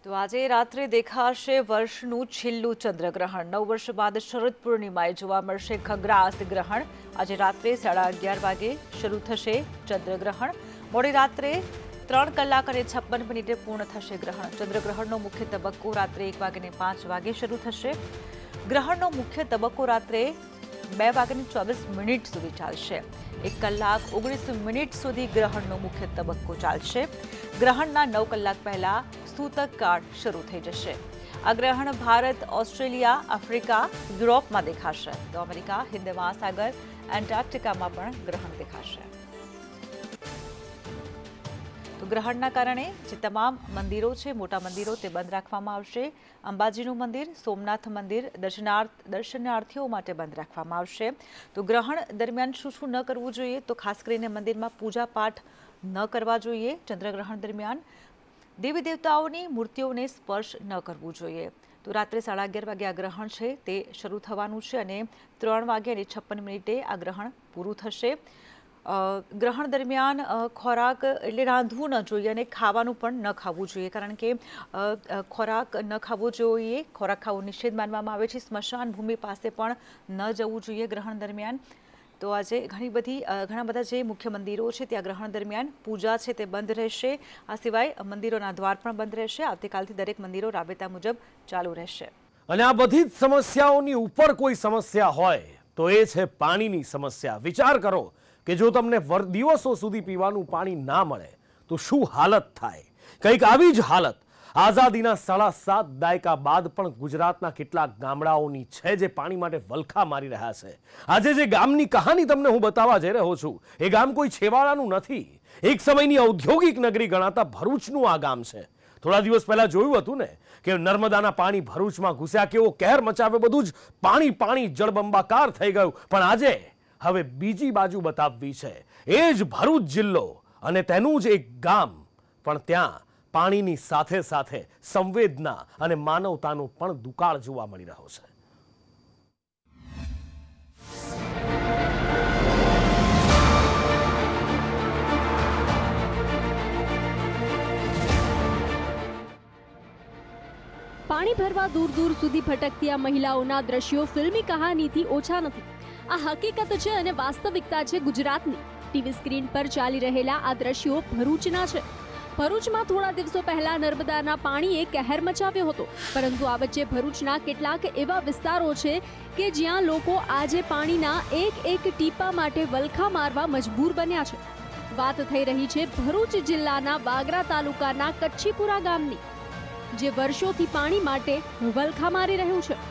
તો આજે રાત્રે દેખાશે વર્ષનું છેલ્લું ચંદ્રગ્રહણ। 9 વર્ષ બાદ શરદ પૂર્ણિમાએ જોવા મળશે ખગ્રાસ ગ્રહણ। આજે રાત્રે 11:30 વાગે શરૂ થશે ચંદ્રગ્રહણ। મોડી રાત્રે 3 કલાક અને 56 મિનિટે પૂર્ણ થશે ગ્રહણ। ચંદ્રગ્રહણનો મુખ્ય તબક્કો રાત્રે 1:05 વાગે શરૂ થશે। ગ્રહણનો મુખ્ય તબક્કો રાત્રે 2:24 મિનિટ સુધી ચાલશે। 1 કલાક 19 મિનિટ સુધી ગ્રહણનો મુખ્ય તબક્કો ચાલશે। ગ્રહણના 9 કલાક પહેલા સૂતક કાળ શરૂ થઈ જશે। આ ગ્રહણ ભારત, ઓસ્ટ્રેલિયા, આફ્રિકા, યુરોપમાં દેખાશે તો અમેરિકા, હિન્દ મહાસાગર, એન્ટાર્કટિકામાં પણ ગ્રહણ દેખાશે। તો ગ્રહણના કારણે જે તમામ મંદિરો છે, મોટા મંદિરો, તે બંધ રાખવામાં આવશે। અંબાજીનું મંદિર, સોમનાથ મંદિર દર્શનાર્થીઓ માટે બંધ રાખવામાં આવશે। તો ગ્રહણ દરમિયાન શું ન કરવું જોઈએ, તો ખાસ કરીને મંદિરમાં પૂજા પાઠ ન કરવા જોઈએ। ચંદ્રગ્રહણ દરમિયાન દેવી દેવતાઓની મૂર્તિઓને સ્પર્શ ન કરવું જોઈએ। તો રાત્રે 11:30 વાગે આ ગ્રહણ છે તે શરૂ થવાનું છે અને 3:56 મિનિટે આ ગ્રહણ પૂરું થશે। ગ્રહણ દરમિયાન ખોરાક એટલે રાંધવું ન જોઈએ અને ખાવાનું પણ ન ખાવું જોઈએ, કારણ કે ખોરાક ન ખાવો જોઈએ, ખોરાક ખાવો નિષેધ માનવામાં આવે છે। સ્મશાન ભૂમિ પાસે પણ ન જવું જોઈએ ગ્રહણ દરમિયાન। તો આજે ઘણા બધા જે મુખ્ય મંદિરો છે ત્યાં ગ્રહણ દરમિયાન પૂજા છે તે બંધ રહેશે। આ સિવાય મંદિરોના દ્વાર પણ બંધ રહેશે। આવતીકાલથી દરેક મંદિરો રાબેતા મુજબ ચાલુ રહેશે। અને આ બધી જ સમસ્યાઓની ઉપર કોઈ સમસ્યા હોય તો એ છે પાણીની સમસ્યા। વિચાર કરો કે જો તમને દિવસો સુધી પીવાનું પાણી ના મળે તો શું હાલત થાય। કંઈક આવી જ હાલત આઝાદીના 7.5 દાયકા બાદ પણ ગુજરાતના કેટલાક ગામડાઓની છે જે પાણી માટે વલખા મારી રહ્યા છે। આજે જે ગામની કહાની તમને હું બતાવવા જઈ રહ્યો છું એ ગામ કોઈ છેવાડાનું નથી। એક સમયની ઔદ્યોગિક નગરી ગણાતા ભરૂચનું આ ગામ છે। થોડા દિવસ પહેલા જોયું હતું ને કે નર્મદાના પાણી ભરૂચમાં ઘૂસ્યા, કેવો કહેર મચાવ્યો, બધું જ પાણી જળબંબાકાર થઈ ગયું। પણ આજે હવે બીજી બાજુ બતાવવી છે। એ જ ભરૂચ જિલ્લો અને તેનું જ એક ગામ, પણ ત્યાં પાણીની સાથે સાથે સંવેદના અને માનવતાનો પણ દુકાળ જોવા મળી રહ્યો છે। પાણી ભરવા દૂર દૂર સુધી ભટકતી આ મહિલાઓના દ્રશ્યો ફિલ્મી કહાનીથી ઓછા નથી। આ હકીકત છે અને વાસ્તવિકતા છે ગુજરાતની। ટીવી સ્ક્રીન પર ચાલી રહેલા આ દ્રશ્યો ભરૂચના છે। ભરૂચમાં થોડા દિવસો પહેલા નર્મદાના પાણીએ કહેર મચાવ્યો હતો, પરંતુ આ વચ્ચે ભરૂચના કેટલાક એવા વિસ્તારો છે કે જ્યાં લોકો આજે પાણીના એક ટીપા માટે વલખા મારવા મજબૂર બન્યા છે। વાત થઈ રહી છે ભરૂચ જિલ્લાના વાગરા તાલુકાના કચ્છીપુરા ગામની, જે વર્ષોથી પાણી માટે વલખા મારી રહ્યું છે।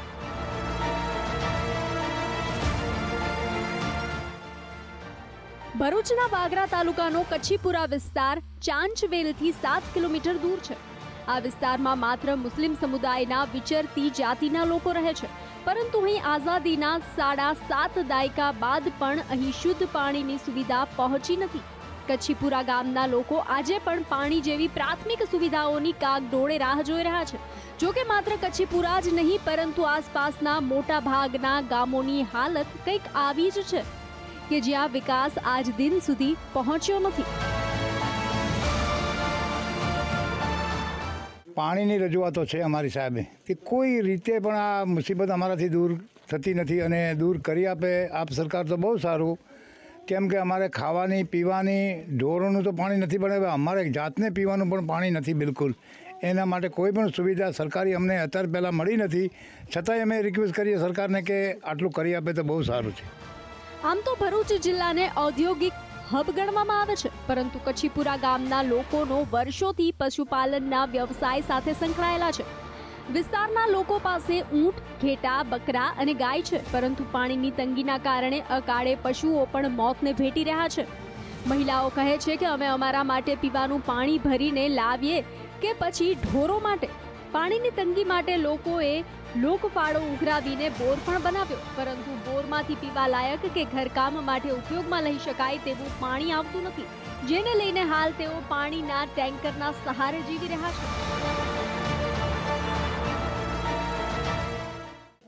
ભરૂચના વાગરા તાલુકાનો કચ્છીપુરા વિસ્તાર ચાંચવેલથી 7 કિલોમીટર દૂર છે। આ વિસ્તારમાં માત્ર મુસ્લિમ સમુદાયના વિચરતી જાતિના લોકો રહે છે, પરંતુ અહીં આઝાદીના 7.5 દાયકા બાદ પણ અહીં શુદ્ધ પાણીની સુવિધા પહોંચી નથી। કચ્છીપુરા ગામના લોકો આજે પણ પાણી જેવી પ્રાથમિક સુવિધાઓની કાગડોળે રાહ જોઈ રહ્યા છે। જો કે માત્ર કચ્છીપુરા જ નહીં, પરંતુ આસપાસના મોટા ભાગના ગામોની હાલત કંઈક આવી જ છે કે જ્યાં વિકાસ આજ દિન સુધી પહોંચ્યો નથી। પાણીની રજૂઆતો છે અમારી સાહેબે કે કોઈ રીતે પણ આ મુસીબત અમારાથી દૂર થતી નથી, અને દૂર કરી આપે આપ સરકાર તો બહુ સારું। કેમ કે અમારે ખાવાની, પીવાની, ઢોરોનું તો પાણી નથી, પણ હવે અમારે જાતને પીવાનું પણ પાણી નથી બિલકુલ। એના માટે કોઈ પણ સુવિધા સરકારી અમને અત્યારે પહેલાં મળી નથી, છતાંય અમે રિક્વેસ્ટ કરીએ સરકારને કે આટલું કરી આપે તો બહુ સારું છે। આમ તો ભરૂચ જિલ્લાને ઔદ્યોગિક હબ ગણવામાં આવે છે, પરંતુ કચ્છીપુરા ગામના લોકોનો વર્ષોથી પશુપાલનના વ્યવસાય સાથે સંકળાયેલા છે। વિસ્તારના લોકો પાસે ઊંટ, ઘેટા, બકરા અને ગાય છે, પરંતુ પાણીની તંગીના કારણે અકાળે પશુઓ પણ મોતને ભેટી રહ્યા છે। મહિલાઓ કહે છે કે અમે અમારા માટે પીવાનું પાણી ભરીને લાવીએ કે પછી ઢોરો માટે। પાણીની તંગી માટે લોકોએ લોકફાળો ઉઘરાવીને બોર પણ બનાવ્યો, પરંતુ બોરમાંથી પીવા લાયક કે ઘરકામ માટે ઉપયોગમાં લઈ શકાય તેવું પાણી આવતું નથી, જેને લઈને હાલ તેઓ પાણીના ટેન્કરના સહારે જીવી રહ્યા છે।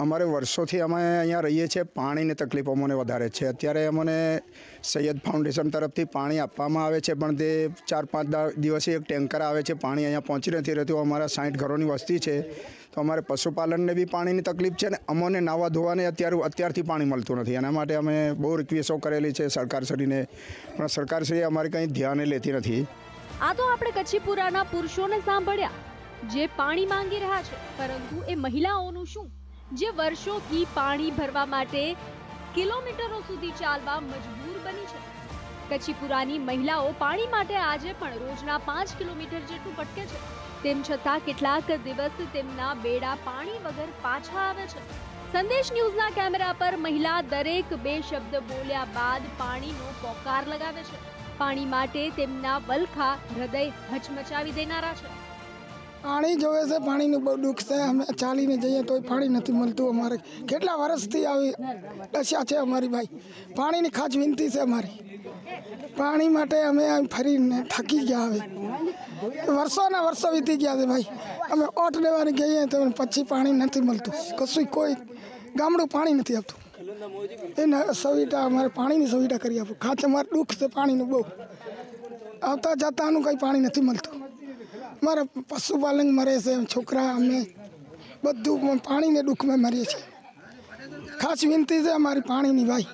અમારે વર્ષોથી અમે અહીંયા રહીએ છીએ, પાણીની તકલીફ અમને વધારે છે. અત્યારે અમને સૈયદ ફાઉન્ડેશન તરફથી પાણી આપવામાં આવે છે, પણ તે 4-5 દિવસે એક ટેન્કર આવે છે, પાણી અહીંયા પહોંચી નથી રહેતું. અમારા 60 ઘરોની વસ્તી છે, તો અમારે પશુપાલનને બી પાણીની તકલીફ છે ને અમને નાવા ધોવાને અત્યારથી પાણી મળતું નથી. એના માટે અમે બહુ રિક્વેસ્ટો કરેલી છે સરકારશ્રીને, પણ સરકારશ્રી અમારે કંઈ ધ્યાને લેતી નથી. આ તો આપણે કચ્છીપુરાના પુરુષોને સાંભળ્યા જે પાણી માંગી રહ્યા છે, પરંતુ એ મહિલાઓનું શું જે વર્ષોથી પાણી ભરવા માટે કિલોમીટરો સુધી ચાલવા મજબૂર બની છે? કચ્છીપુરાની મહિલાઓ પાણી માટે આજે પણ રોજના 5 કિલોમીટર જેટલું ભટકે છે. તેમ છતાં કેટલાક દિવસ તેમના બેડા પાણી વગર પાછા આવે છે. સંદેશ ન્યૂઝના કેમેરા પર મહિલા દરેક 2 શબ્દ બોલ્યા બાદ પાણીનો પોકાર લગાવે છે. પાણી માટે તેમના વલખા હૃદય હચમચાવી દેનારા છે. પાણી જોવે છે, પાણીનું બહુ દુઃખ છે. અમે ચાલીને જઈએ તો પાણી નથી મળતું. અમારે કેટલા વર્ષથી આવી દશા છે અમારી ભાઈ. પાણીની ખાસ વિનંતી છે અમારી. પાણી માટે અમે ફરીને થાકી ગયા. હવે વર્ષોના વર્ષો વીતી ગયા છે ભાઈ. અમે ઓટ લેવાની ગઈએ તો પછી પાણી નથી મળતું. કશું કોઈ ગામડું પાણી નથી આપતું. એને સુવિધા અમારે પાણીની સુવિધા કરી આપો. ખાસ અમારે દુઃખ છે પાણીનું બહુ. આવતા જતાનું કંઈ પાણી નથી મળતું. મારા પશુપાલન મરે છે, છોકરા અમે બધું પાણીને દુઃખમાં મરીએ છીએ. ખાસ વિનંતી છે અમારી પાણીની ભાઈ.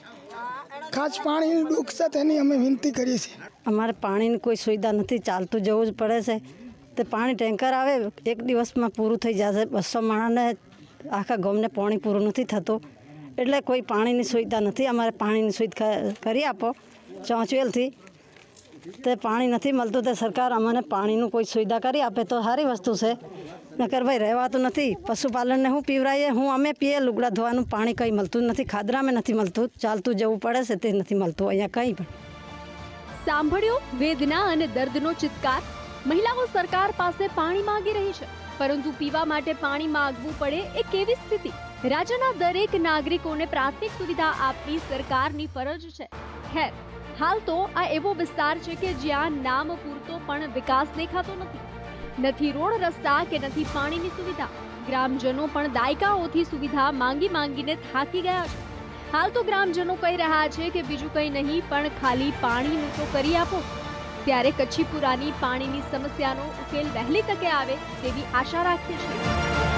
ખાસ પાણીનું દુઃખ છે તેની અમે વિનંતી કરીએ છીએ. અમારે પાણીની કોઈ સુવિધા નથી, ચાલતું જવું જ પડે છે. તે પાણી ટેન્કર આવે એક દિવસમાં પૂરું થઈ જશે. 200 માણસને આખા ગામને પાણી પૂરું નથી થતું, એટલે કોઈ પાણીની સુવિધા નથી. અમારે પાણીની સુવિધા કરી આપો ચોંચવેલથી. તે પાણી નથી મળતું, તે સરકાર અમને પાણીનું કોઈ સુવિધા કરી આપે તો સારી વસ્તુ છે. નકર ભાઈ રહેવાતું નથી. પશુપાલનને હું પીવરાઈએ, હું અમે પીએ, લુગડા ધોવાનું પાણી કંઈ મળતું નથી. ખાદરામાં નથી મળતું, ચાલતું જવું પડે છે તે નથી મળતું અહીંયા કંઈ પણ. સાંભળ્યો વેદના અને દર્દનો ચિત્કાર. મહિલાઓ સરકાર પાસે પાણી માંગી રહી છે, પરંતુ પીવા માટે પાણી માંગવું પડે એ કેવી સ્થિતિ? રાજ્યના દરેક નાગરિકોને પ્રાથમિક સુવિધા આપવી સરકારની ફરજ છે. ખેર, હાલ તો આ એવો વિસ્તાર છે કે જ્યાં નામ પૂરતો પણ વિકાસ દેખાતો નથી. નથી રોડ રસ્તા કે નથી પાણીની સુવિધા. ગ્રામજનો પણ દાયકાઓથી સુવિધા માંગીને થાકી ગયા છે. હાલ તો ગ્રામજનો કહી રહ્યા છે કે બીજું કંઈ નહીં પણ ખાલી પાણીનું તો કરી આપો. ત્યારે કચ્છીપુરાની પાણીની સમસ્યાનો ઉકેલ વહેલી તકે આવે તેવી આશા રાખીએ છીએ.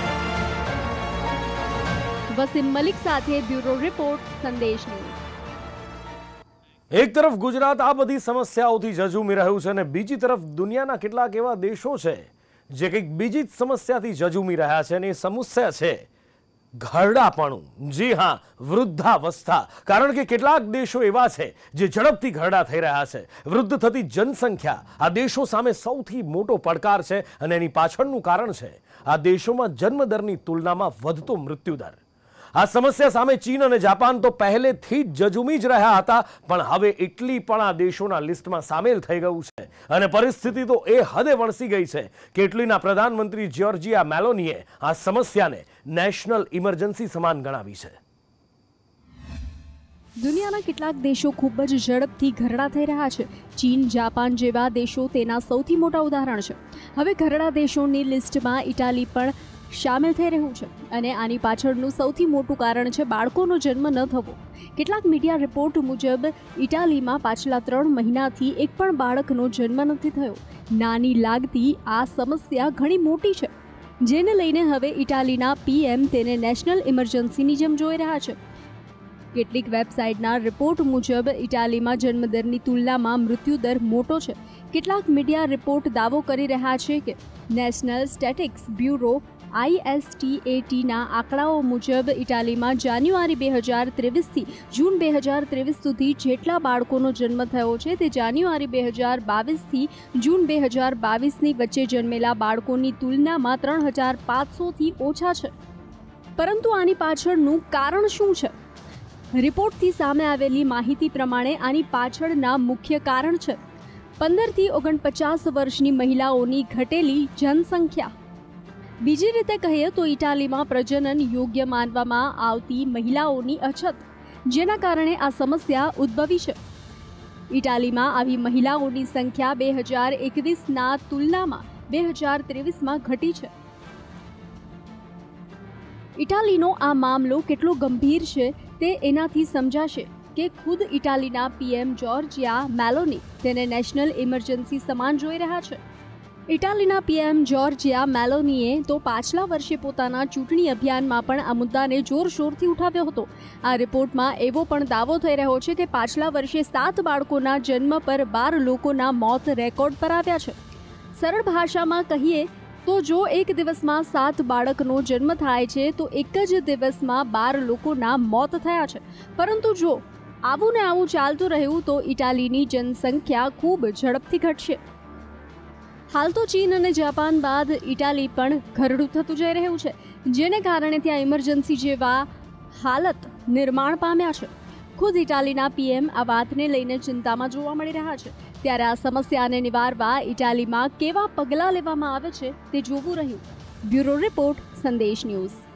વસીમ મલિક સાથે બ્યુરો રિપોર્ટ, સંદેશ ન્યૂઝ. એક તરફ ગુજરાત આ બધી સમસ્યાઓથી ઝઝૂમી રહ્યું છે અને બીજી તરફ દુનિયાના કેટલાક એવા દેશો છે જે કંઈક બીજી જ સમસ્યાથી ઝઝૂમી રહ્યા છે અને એ સમસ્યા છે ઘરડાપણું. જી હા, વૃદ્ધાવસ્થા. કારણ કે કેટલાક દેશો એવા છે જે ઝડપથી ઘરડા થઈ રહ્યા છે. વૃદ્ધ થતી જનસંખ્યા આ દેશો સામે સૌથી મોટો પડકાર છે અને એની પાછળનું કારણ છે આ દેશોમાં જન્મદરની તુલનામાં વધતો મૃત્યુદર. આ સમસ્યા સામે ચીન અને જાપાન તો પહેલેથી જ ઝઝૂમી જ રહ્યા હતા, પણ હવે ઇટલી પણ આ દેશોના લિસ્ટમાં સામેલ થઈ ગયું છે અને પરિસ્થિતિ તો એ હદે વણસી ગઈ છે કે ઇટલીના પ્રધાનમંત્રી જ્યોર્જિયા મેલોનીએ આ સમસ્યાને નેશનલ ઇમરજન્સી સમાન ગણાવી છે. દુનિયાના કેટલાક દેશો ખૂબ જ ઝડપથી ઘરડા થઈ રહ્યા છે. ચીન, જાપાન જેવા દેશો તેના સૌથી મોટા ઉદાહરણ છે. હવે ઘરડા દેશોની લિસ્ટમાં ઇટાલી પણ શામેલ થઈ રહ્યું છે અને આની પાછળનું સૌથી મોટું કારણ છે બાળકોનો જન્મ ન થવો. કેટલાક મીડિયા રિપોર્ટ મુજબ ઇટાલીમાં પાછલા 3 મહિનાથી એક પણ બાળકનો જન્મ નથી થયો. નાની લાગતી આ સમસ્યા ઘણી મોટી છે, જેને લઈને હવે ઇટાલીના પીએમ તેને નેશનલ ઇમરજન્સીની જેમ જોઈ રહ્યા છે. કેટલીક વેબસાઇટના રિપોર્ટ મુજબ ઇટાલીમાં જન્મદરની તુલનામાં મૃત્યુદર મોટો છે. કેટલાક મીડિયા રિપોર્ટ દાવો કરી રહ્યા છે કે નેશનલ સ્ટેટિક્સ બ્યુરો ISTATના આંકડાઓ મુજબ ઇટાલીમાં જાન્યુઆરી 2023થી જૂન 2023 સુધી જેટલા બાળકોનો જન્મ થયો છે તે જાન્યુઆરી 2022થી જૂન 2022ની વચ્ચે જન્મેલા બાળકોની તુલનામાં 3500થી ઓછા છે. પરંતુ આની પાછળનું કારણ શું છે? રિપોર્ટથી સામે આવેલી માહિતી પ્રમાણે આની પાછળના મુખ્ય કારણ છે 15 થી 49 વર્ષની મહિલાઓની ઘટેલી જનસંખ્યા. બીજી રીતે કહીએ તો ઇટાલીમાં પ્રજનન યોગ્ય માનવામાં આવતી મહિલાઓની અછત, જેના કારણે આ સમસ્યા ઉદ્ભવી છે. ઇટાલીમાં આવી મહિલાઓની સંખ્યા 2021ના તુલનામાં 2023માં ઘટી છે. ઇટાલીનો આ મામલો કેટલો ગંભીર છે તે એનાથી સમજાશે કે ખુદ ઇટાલીના પીએમ જોર્જિયા મેલોની તેને નેશનલ ઇમરજન્સી સમાન જોઈ રહ્યા છે. ઇટાલીના પીએમ જોર્જિયા મેલોનીએ તો પાછલા વર્ષે પોતાના ચૂંટણી અભિયાનમાં પણ આ મુદ્દાને જોરશોરથી ઉઠાવ્યો હતો. આ રિપોર્ટમાં એવો પણ દાવો થઈ રહ્યો છે કે પાછલા વર્ષે 7 બાળકોના જન્મ પર 12 લોકોના મોત રેકોર્ડ પર આવ્યા છે. સરળ ભાષામાં કહીએ તો જો એક દિવસમાં 7 બાળકનો જન્મ થાય છે તો એક જ દિવસમાં 12 લોકોના મોત થયા છે. પરંતુ જો આવું ને આવું ચાલતું રહ્યું તો ઇટાલીની જનસંખ્યા ખૂબ ઝડપથી ઘટશે. હાલ તો ચીન અને જાપાન બાદ ઇટાલી પણ ઘરડું થતું જઈ રહ્યું છે, જેને કારણે ત્યાં ઇમરજન્સી જેવા હાલત નિર્માણ પામ્યા છે. ખુદ ઇટાલીના પીએમ આ વાતને લઈને ચિંતામાં જોવા મળી રહ્યા છે. ત્યારે આ સમસ્યાને નિવારવા ઇટાલીમાં કેવા પગલાં લેવામાં આવે છે તે જોવું રહ્યું. Bureau report, Sandesh news.